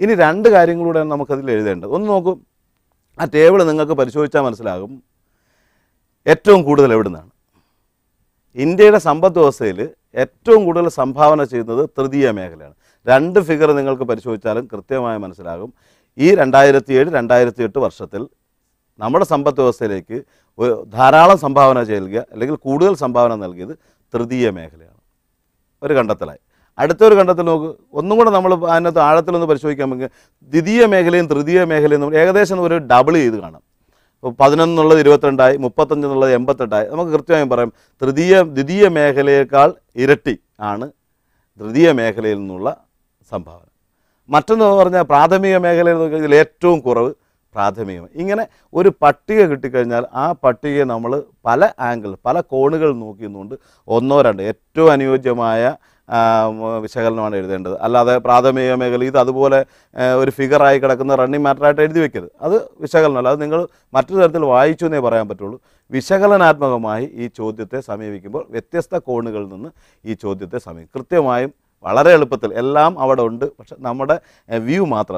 ഇനി രണ്ട് കാര്യങ്ങളൂടെ നമുക്കതിൽ എഴുതേണ്ടത്. ഒന്ന് നോക്കൂ, ആ ടേബിൾ നിങ്ങൾക്ക് പരിശോധിച്ചാൽ മനസ്സിലാകും ഏറ്റവും കൂടുതൽ എവിടെ നിന്നാണ്. ഇന്ത്യയുടെ സമ്പദ് വ്യവസ്ഥയിൽ ഏറ്റവും കൂടുതൽ സംഭാവന ചെയ്യുന്നത് തൃതീയ മേഖലയാണ്. രണ്ട് ഫിഗർ നിങ്ങൾക്ക് പരിശോധിച്ചാലും കൃത്യമായി മനസ്സിലാകും. ഈ 2007-2008 വർഷത്തിൽ നമ്മുടെ സമ്പദ് വ്യവസ്ഥയിലേക്ക് ധാരാളം സംഭാവന ചെയ്യുക അല്ലെങ്കിൽ കൂടുതൽ സംഭാവന നൽകിയത് തൃതീയ മേഖലയാണ്. ഒരു കണ്ടെത്തലായി. അടുത്തൊരു കണ്ടെത്തൽ നോക്ക്, ഒന്നും കൂടെ നമ്മൾ അതിനകത്ത് ആഴത്തിലൊന്ന് പരിശോധിക്കാൻ പറ്റുക. ദ്വിതീയ മേഖലയും തൃതീയ മേഖലയും നമ്മൾ ഏകദേശം ഒരു ഡബിൾ ചെയ്ത് കാണാം. ഇപ്പോൾ 11 എന്നുള്ളത് 22 35 എന്നുള്ളത് 88. നമുക്ക് കൃത്യമായും പറയാം ദ്വിതീയ മേഖലയേക്കാൾ ഇരട്ടി ആണ് തൃതീയ മേഖലയിൽ നിന്നുള്ള സംഭാവന. മറ്റൊന്ന് പറഞ്ഞാൽ പ്രാഥമിക മേഖലയിൽ നോക്കിയാൽ ഇതിൽ ഏറ്റവും കുറവ് പ്രാഥമികമായി. ഇങ്ങനെ ഒരു പട്ടിക കിട്ടിക്കഴിഞ്ഞാൽ ആ പട്ടികയെ നമ്മൾ പല ആംഗിൾ പല കോണുകൾ നോക്കിയുന്നുകൊണ്ട് ഒന്നോ രണ്ടോ ഏറ്റവും അനുയോജ്യമായ വിശകലനമാണ് എഴുതേണ്ടത്. അല്ലാതെ പ്രാഥമിക മേഖല ഇത് അതുപോലെ ഒരു ഫിഗറായി കിടക്കുന്ന റണ്ണിങ് മാറ്ററായിട്ട് എഴുതി വെക്കരുത്. അത് വിശകലനമല്ല, അത് നിങ്ങൾ മറ്റൊരു തരത്തിൽ വായിച്ചു എന്നേ പറയാൻ പറ്റുള്ളൂ. വിശകലനാത്മകമായി ഈ ചോദ്യത്തെ സമീപിക്കുമ്പോൾ വ്യത്യസ്ത കോണുകളിൽ നിന്ന് ഈ ചോദ്യത്തെ സമീപിക്കും. കൃത്യമായും വളരെ എളുപ്പത്തിൽ എല്ലാം അവിടെ ഉണ്ട്. പക്ഷെ നമ്മുടെ വ്യൂ മാത്രം,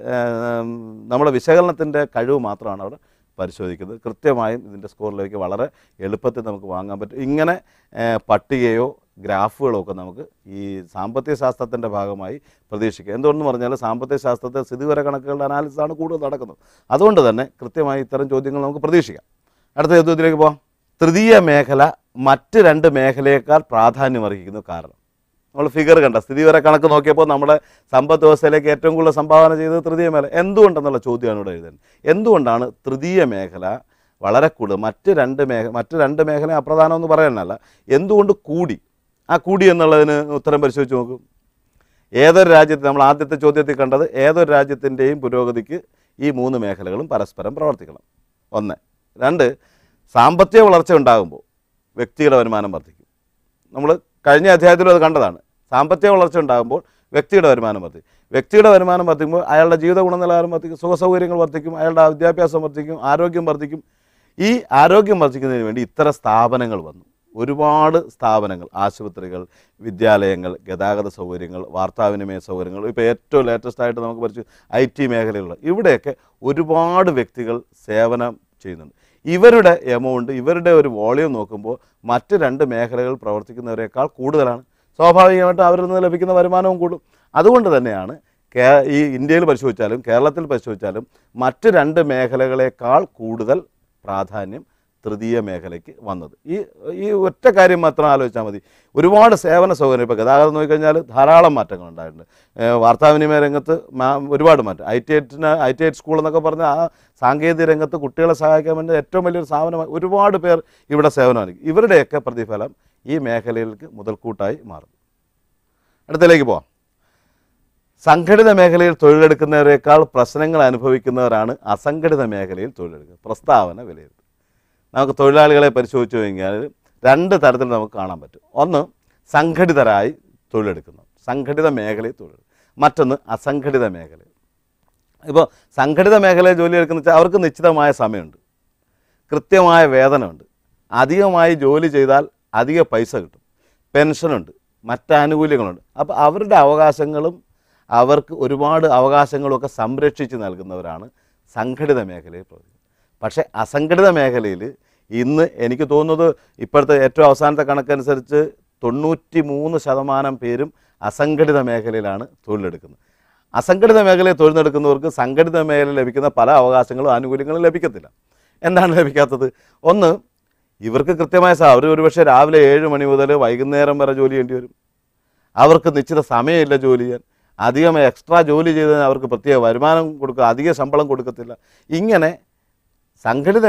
നമ്മുടെ വിശകലനത്തിൻ്റെ കഴിവ് മാത്രമാണ് അവിടെ പരിശോധിക്കുന്നത്. കൃത്യമായും ഇതിൻ്റെ സ്കോറിലേക്ക് വളരെ എളുപ്പത്തിൽ നമുക്ക് വാങ്ങാൻ പറ്റും. ഇങ്ങനെ പട്ടികയോ ഗ്രാഫുകളോ ഒക്കെ നമുക്ക് ഈ സാമ്പത്തിക ശാസ്ത്രത്തിൻ്റെ ഭാഗമായി പ്രതീക്ഷിക്കുക. എന്തുകൊണ്ടെന്ന് പറഞ്ഞാൽ സാമ്പത്തിക ശാസ്ത്രത്തിൽ സ്ഥിതിവിവര കണക്കുകളുടെ അനാലിസിസാണ് കൂടുതൽ നടക്കുന്നത്. അതുകൊണ്ട് തന്നെ കൃത്യമായി ഇത്തരം ചോദ്യങ്ങൾ നമുക്ക് പ്രതീക്ഷിക്കാം. അടുത്ത ചോദ്യത്തിലേക്ക് പോകാം. തൃതീയ മേഖല മറ്റ് രണ്ട് മേഖലയേക്കാൾ പ്രാധാന്യം അർഹിക്കുന്നു. കാരണം നമ്മൾ ഫിഗർ കണ്ട സ്ഥിതിവിവര കണക്ക് നോക്കിയപ്പോൾ നമ്മുടെ സമ്പദ് വ്യവസ്ഥയിലേക്ക് ഏറ്റവും കൂടുതൽ സംഭാവന ചെയ്തത് തൃതീയ മേഖല. എന്തുകൊണ്ടെന്നുള്ള ചോദ്യമാണ് ഇവിടെ എഴുതുന്നത്. എന്തുകൊണ്ടാണ് തൃതീയ മേഖല വളരെ കൂടുതൽ മറ്റ് രണ്ട് മേഖല അപ്രധാനമെന്ന് പറയാനല്ല, എന്തുകൊണ്ട് കൂടി? ആ കൂടി എന്നുള്ളതിന് ഉത്തരം പരിശോധിച്ച് നോക്കും. ഏതൊരു രാജ്യത്ത് നമ്മൾ ആദ്യത്തെ ചോദ്യത്തിൽ കണ്ടത് ഏതൊരു രാജ്യത്തിൻ്റെയും പുരോഗതിക്ക് ഈ മൂന്ന് മേഖലകളും പരസ്പരം പ്രവർത്തിക്കണം. 1. 2. സാമ്പത്തിക വളർച്ച ഉണ്ടാകുമ്പോൾ വ്യക്തിയുടെ വരുമാനം വർദ്ധിക്കും. നമ്മൾ കഴിഞ്ഞ അധ്യായത്തിലും അത് കണ്ടതാണ്. സാമ്പത്തിക വളർച്ച ഉണ്ടാകുമ്പോൾ വ്യക്തിയുടെ വരുമാനം വർദ്ധിക്കും. വ്യക്തിയുടെ വരുമാനം വർദ്ധിക്കുമ്പോൾ അയാളുടെ ജീവിത ഗുണനിലവാരം വർദ്ധിക്കും, സുഖസൗകര്യങ്ങൾ വർദ്ധിക്കും, അയാളുടെ വിദ്യാഭ്യാസം വർദ്ധിക്കും, ആരോഗ്യം വർദ്ധിക്കും. ഈ ആരോഗ്യം വർദ്ധിക്കുന്നതിന് വേണ്ടി ഇത്തരം സ്ഥാപനങ്ങൾ വന്നു. ഒരുപാട് സ്ഥാപനങ്ങൾ, ആശുപത്രികൾ, വിദ്യാലയങ്ങൾ, ഗതാഗത സൗകര്യങ്ങൾ, വാർത്താവിനിമയ സൗകര്യങ്ങൾ, ഇപ്പോൾ ഏറ്റവും ലേറ്റസ്റ്റ് ആയിട്ട് നമുക്ക് പഠിച്ചു IT മേഖലയുള്ള ഇവിടെയൊക്കെ ഒരുപാട് വ്യക്തികൾ സേവനം ചെയ്യുന്നുണ്ട്. ഇവരുടെ എമൗണ്ട്, ഇവരുടെ ഒരു വോളിയം നോക്കുമ്പോൾ മറ്റ് രണ്ട് മേഖലകൾ പ്രവർത്തിക്കുന്നവരെക്കാൾ കൂടുതലാണ്. സ്വാഭാവികമായിട്ടും അവരിൽ നിന്ന് ലഭിക്കുന്ന വരുമാനവും കൂടും. അതുകൊണ്ട് തന്നെയാണ് ഈ ഇന്ത്യയിൽ പരിശോധിച്ചാലും കേരളത്തിൽ പരിശോധിച്ചാലും മറ്റ് രണ്ട് മേഖലകളേക്കാൾ കൂടുതൽ പ്രാധാന്യം തൃതീയ മേഖലയ്ക്ക് വന്നത്. ഈ ഒറ്റ കാര്യം മാത്രം ആലോചിച്ചാൽ മതി. ഒരുപാട് സേവന സൗകര്യം, ഇപ്പോൾ ഗതാഗതം നോക്കിക്കഴിഞ്ഞാൽ ധാരാളം മാറ്റങ്ങൾ ഉണ്ടായിട്ടുണ്ട്. വാർത്താവിനിമയ രംഗത്ത് ഒരുപാട് മാറ്റം. IT സ്കൂൾ എന്നൊക്കെ പറഞ്ഞാൽ ആ സാങ്കേതിക രംഗത്ത് കുട്ടികളെ സഹായിക്കാൻ വേണ്ടി ഏറ്റവും വലിയൊരു സ്ഥാപനമായി ഒരുപാട് പേർ ഇവിടെ സേവനമായിരിക്കും. ഇവരുടെയൊക്കെ പ്രതിഫലം ഈ മേഖലയിലേക്ക് മുതൽക്കൂട്ടായി മാറും. അടുത്തതിലേക്ക് പോവാം. സംഘടിത മേഖലയിൽ തൊഴിലെടുക്കുന്നവരെക്കാൾ പ്രശ്നങ്ങൾ അനുഭവിക്കുന്നവരാണ് അസംഘടിത മേഖലയിൽ തൊഴിലെടുക്കുന്നത്. പ്രസ്താവന വിലയിരുത്തും. നമുക്ക് തൊഴിലാളികളെ പരിശോധിച്ചു കഴിഞ്ഞാൽ രണ്ട് തരത്തിൽ നമുക്ക് കാണാൻ പറ്റും. ഒന്ന് സംഘടിതരായി തൊഴിലെടുക്കുന്നു, സംഘടിത മേഖലയിൽ തൊഴിലെടുക്കും. മറ്റൊന്ന് അസംഘടിത മേഖല. ഇപ്പോൾ സംഘടിത മേഖലയിൽ ജോലി എടുക്കുന്ന വെച്ചാൽ അവർക്ക് നിശ്ചിതമായ സമയമുണ്ട്, കൃത്യമായ വേതനമുണ്ട്, അധികമായി ജോലി ചെയ്താൽ അധിക പൈസ കിട്ടും, പെൻഷനുണ്ട്, മറ്റാനുകൂല്യങ്ങളുണ്ട്. അപ്പോൾ അവരുടെ അവകാശങ്ങളും അവർക്ക് ഒരുപാട് അവകാശങ്ങളുമൊക്കെ സംരക്ഷിച്ച് നൽകുന്നവരാണ് സംഘടിത മേഖലയിൽ പ്രവർത്തിക്കുന്നത്. പക്ഷേ അസംഘടിത മേഖലയിൽ ഇന്ന് എനിക്ക് തോന്നുന്നത് ഇപ്പോഴത്തെ ഏറ്റവും അവസാനത്തെ കണക്കനുസരിച്ച് 93% പേരും അസംഘടിത മേഖലയിലാണ് തൊഴിലെടുക്കുന്നത്. അസംഘടിത മേഖലയിൽ തൊഴിലെടുക്കുന്നവർക്ക് സംഘടിത മേഖലയിൽ ലഭിക്കുന്ന പല അവകാശങ്ങളും ആനുകൂല്യങ്ങളും ലഭിക്കത്തില്ല. എന്താണ് ലഭിക്കാത്തത്? ഒന്ന്, ഇവർക്ക് കൃത്യമായ അവർ ഒരുപക്ഷെ രാവിലെ 7 മണി മുതൽ വൈകുന്നേരം വരെ ജോലി ചെയ്യേണ്ടി വരും. അവർക്ക് നിശ്ചിത സമയമില്ല ജോലി ചെയ്യാൻ. അധികം എക്സ്ട്രാ ജോലി ചെയ്തതിന് അവർക്ക് പ്രത്യേക വരുമാനം കൊടുക്കുക, അധിക ശമ്പളം കൊടുക്കത്തില്ല. ഇങ്ങനെ സംഘടിത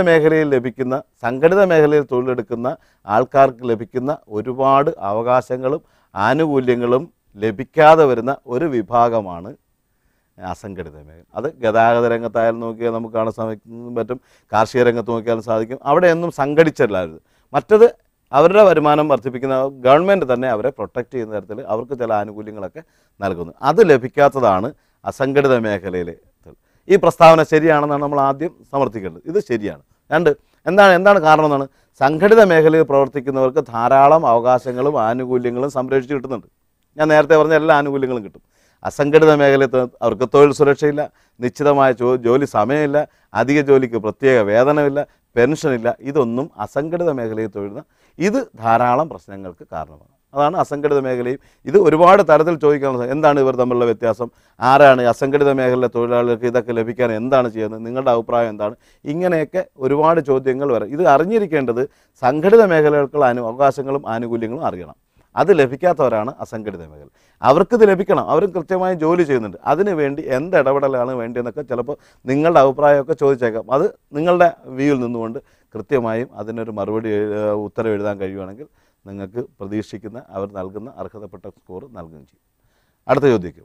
മേഖലയിൽ തൊഴിലെടുക്കുന്ന ആൾക്കാർക്ക് ലഭിക്കുന്ന ഒരുപാട് അവകാശങ്ങളും ആനുകൂല്യങ്ങളും ലഭിക്കാതെ വരുന്ന ഒരു വിഭാഗമാണ് അസംഘടിത മേഖല. അത് ഗതാഗത രംഗത്തായാലും നോക്കിയാൽ നമുക്ക് കാണാൻ സാധിക്കും പറ്റും, കാർഷിക രംഗത്ത് നോക്കിയാലും സാധിക്കും. അവിടെയൊന്നും സംഘടിച്ചല്ലായിരുന്നു. മറ്റത് അവരുടെ വരുമാനം വർദ്ധിപ്പിക്കുന്ന ഗവൺമെൻറ് തന്നെ അവരെ പ്രൊട്ടക്റ്റ് ചെയ്യുന്ന തരത്തിൽ അവർക്ക് ചില ആനുകൂല്യങ്ങളൊക്കെ നൽകുന്നു. അത് ലഭിക്കാത്തതാണ് അസംഘടിത മേഖലയിലെ. ഈ പ്രസ്താവന ശരിയാണെന്നാണ് നമ്മൾ ആദ്യം സമർത്ഥിക്കേണ്ടത്. ഇത് ശരിയാണ്. എന്താണ് കാരണം എന്നാണ്? സംഘടിത മേഖലയിൽ പ്രവർത്തിക്കുന്നവർക്ക് ധാരാളം അവകാശങ്ങളും ആനുകൂല്യങ്ങളും സംരക്ഷിച്ച് കിട്ടുന്നുണ്ട്. ഞാൻ നേരത്തെ പറഞ്ഞ എല്ലാ ആനുകൂല്യങ്ങളും കിട്ടും. അസംഘടിത മേഖലയിൽ അവർക്ക് തൊഴിൽ സുരക്ഷയില്ല, നിശ്ചിതമായ ജോലി സമയമില്ല, അധിക ജോലിക്ക് പ്രത്യേക വേതനമില്ല, പെൻഷനില്ല. ഇതൊന്നും അസംഘടിത മേഖലയിൽ തൊഴിലുന്ന ഇത് ധാരാളം പ്രശ്നങ്ങൾക്ക് കാരണമാണ്. അതാണ് അസംഘടിത മേഖലയും. ഇത് ഒരുപാട് തരത്തിൽ ചോദിക്കാനുള്ള എന്താണ് ഇവർ തമ്മിലുള്ള വ്യത്യാസം, ആരാണ് അസംഘടിത മേഖലയിലെ തൊഴിലാളികൾക്ക് ഇതൊക്കെ ലഭിക്കാൻ എന്താണ് ചെയ്യുന്നത്, നിങ്ങളുടെ അഭിപ്രായം എന്താണ്, ഇങ്ങനെയൊക്കെ ഒരുപാട് ചോദ്യങ്ങൾ വരാം. ഇത് അറിഞ്ഞിരിക്കേണ്ടത് സംഘടിത മേഖലകൾക്കുള്ള അവകാശങ്ങളും ആനുകൂല്യങ്ങളും അറിയണം. അത് ലഭിക്കാത്തവരാണ് അസംഘടിത മേഖല. അവർക്കിത് ലഭിക്കണം, അവരും കൃത്യമായി ജോലി ചെയ്യുന്നുണ്ട്. അതിനു വേണ്ടി എന്ത് ഇടപെടലാണ് വേണ്ടിയെന്നൊക്കെ ചിലപ്പോൾ നിങ്ങളുടെ അഭിപ്രായമൊക്കെ ചോദിച്ചേക്കാം. അത് നിങ്ങളുടെ വ്യൂവിൽ നിന്നുകൊണ്ട് കൃത്യമായും അതിനൊരു മറുപടി ഉത്തരം എഴുതാൻ കഴിയുവാണെങ്കിൽ നിങ്ങൾക്ക് പ്രതീക്ഷിക്കുന്ന അവർ നൽകുന്ന അർഹതപ്പെട്ട സ്കോർ നൽകുകയും ചെയ്യും. അടുത്ത ചോദ്യം,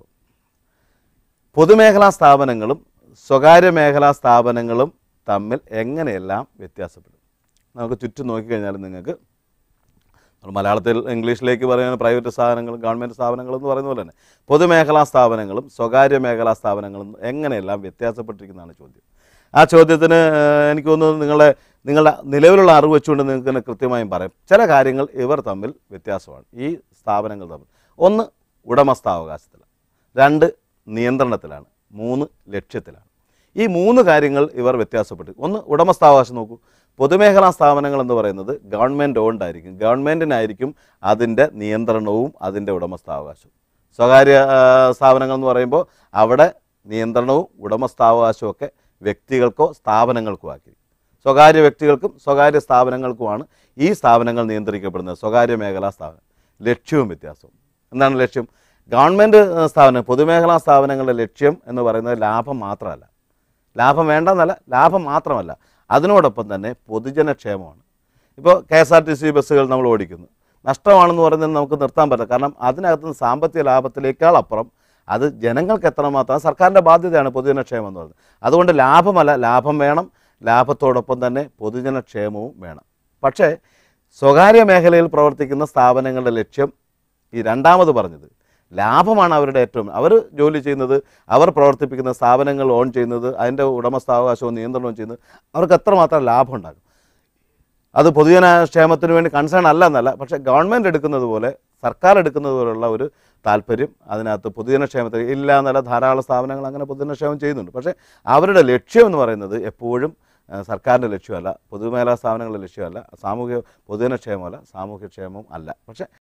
പൊതുമേഖലാ സ്ഥാപനങ്ങളും സ്വകാര്യ മേഖലാ സ്ഥാപനങ്ങളും തമ്മിൽ എങ്ങനെയെല്ലാം വ്യത്യാസപ്പെടും? നമുക്ക് ചുറ്റും നോക്കിക്കഴിഞ്ഞാൽ നിങ്ങൾക്ക് മലയാളത്തിൽ ഇംഗ്ലീഷിലേക്ക് പറയുന്ന പ്രൈവറ്റ് സ്ഥാപനങ്ങളും ഗവൺമെൻറ് സ്ഥാപനങ്ങളും എന്ന് പറയുന്ന പോലെ തന്നെ പൊതുമേഖലാ സ്ഥാപനങ്ങളും സ്വകാര്യ മേഖലാ സ്ഥാപനങ്ങളും എങ്ങനെയെല്ലാം വ്യത്യാസപ്പെട്ടിരിക്കുന്നതാണ് ചോദ്യം. ആ ചോദ്യത്തിന് എനിക്ക് തോന്നുന്നു നിങ്ങളുടെ നിലവിലുള്ള അറിവ് വെച്ചുകൊണ്ട് നിങ്ങൾക്ക് തന്നെ കൃത്യമായും പറയാം. ചില കാര്യങ്ങൾ ഇവർ തമ്മിൽ വ്യത്യാസമാണ്, ഈ സ്ഥാപനങ്ങൾ തമ്മിൽ. ഒന്ന്, ഉടമസ്ഥാവകാശത്തിലാണ്. 2, നിയന്ത്രണത്തിലാണ്. 3, ലക്ഷ്യത്തിലാണ്. ഈ 3 കാര്യങ്ങൾ ഇവർ വ്യത്യാസപ്പെട്ടു. ഒന്ന്, ഉടമസ്ഥാവകാശം നോക്കൂ. പൊതുമേഖലാ സ്ഥാപനങ്ങൾ എന്ന് പറയുന്നത് ഗവൺമെൻറ് ഓൺഡ് ആയിരിക്കും, ഗവൺമെൻറ്റിനായിരിക്കും അതിൻ്റെ നിയന്ത്രണവും അതിൻ്റെ ഉടമസ്ഥാവകാശവും. സ്വകാര്യ സ്ഥാപനങ്ങൾ എന്ന് പറയുമ്പോൾ അവിടെ നിയന്ത്രണവും ഉടമസ്ഥാവകാശവും ഒക്കെ വ്യക്തികൾക്കോ സ്ഥാപനങ്ങൾക്കോ ആക്കി. സ്വകാര്യ വ്യക്തികൾക്കും സ്വകാര്യ സ്ഥാപനങ്ങൾക്കുമാണ് ഈ സ്ഥാപനങ്ങൾ നിയന്ത്രിക്കപ്പെടുന്നത്. സ്വകാര്യ മേഖലാ സ്ഥാപനം ലക്ഷ്യവും വ്യത്യാസവും. എന്താണ് ലക്ഷ്യം? ഗവൺമെൻറ് സ്ഥാപനം പൊതുമേഖലാ സ്ഥാപനങ്ങളുടെ ലക്ഷ്യം എന്ന് പറയുന്നത് ലാഭം മാത്രമല്ല, ലാഭം വേണ്ടെന്നല്ല, ലാഭം മാത്രമല്ല, അതിനോടൊപ്പം തന്നെ പൊതുജനക്ഷേമമാണ്. ഇപ്പോൾ KSRTC ബസ്സുകൾ നമ്മൾ ഓടിക്കുന്നു, നഷ്ടമാണെന്ന് പറയുന്നത് നമുക്ക് നിർത്താൻ പറ്റില്ല. കാരണം അതിനകത്തുനിന്ന് സാമ്പത്തിക ലാഭത്തിലേക്കാൾ അപ്പുറം അത് ജനങ്ങൾക്ക് എത്രമാത്രം സർക്കാരിൻ്റെ ബാധ്യതയാണ് പൊതുജനക്ഷേമം എന്ന് പറയുന്നത്. അതുകൊണ്ട് ലാഭമല്ല, ലാഭം വേണം, ലാഭത്തോടൊപ്പം തന്നെ പൊതുജനക്ഷേമവും വേണം. പക്ഷേ സ്വകാര്യ മേഖലയിൽ പ്രവർത്തിക്കുന്ന സ്ഥാപനങ്ങളുടെ ലക്ഷ്യം ഈ രണ്ടാമത് പറഞ്ഞത് ലാഭമാണ് അവരുടെ ഏറ്റവും. അവർ ജോലി ചെയ്യുന്നത്, അവർ പ്രവർത്തിപ്പിക്കുന്ന സ്ഥാപനങ്ങൾ ഓൺ ചെയ്യുന്നത്, അതിൻ്റെ ഉടമസ്ഥാവകാശവും നിയന്ത്രണവും ചെയ്യുന്നത് അവർക്ക് എത്രമാത്രം ലാഭം ഉണ്ടാകും. അത് പൊതുജനക്ഷേമത്തിന് വേണ്ടി കൺസേൺ അല്ല എന്നല്ല, പക്ഷേ ഗവൺമെൻറ് എടുക്കുന്നത് പോലെ, സർക്കാർ എടുക്കുന്നത് പോലുള്ള ഒരു താല്പര്യം അതിനകത്ത് പൊതുജനക്ഷേമത്തിൽ ഇല്ല എന്നല്ല. ധാരാളം സ്ഥാപനങ്ങൾ അങ്ങനെ പൊതുജനക്ഷേമം ചെയ്യുന്നുണ്ട്. പക്ഷേ അവരുടെ ലക്ഷ്യം എന്ന് പറയുന്നത് എപ്പോഴും സർക്കാരിൻ്റെ ലക്ഷ്യമല്ല, പൊതുമേഖലാ സ്ഥാപനങ്ങളുടെ ലക്ഷ്യമല്ല, പൊതുജനക്ഷേമമല്ല, സാമൂഹ്യക്ഷേമവും അല്ല. പക്ഷേ